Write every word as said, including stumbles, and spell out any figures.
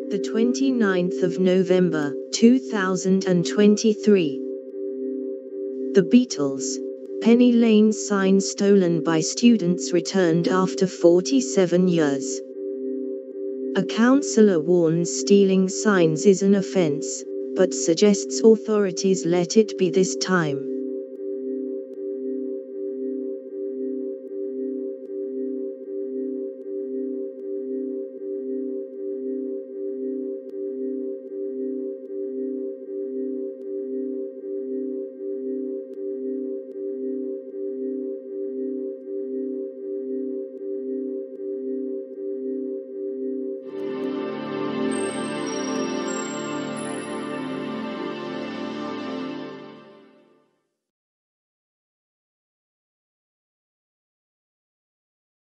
the twenty-ninth of November, two thousand twenty-three. The Beatles. Penny Lane sign stolen by students returned after forty-seven years. A councillor warns stealing signs is an offence, but suggests authorities let it be this time.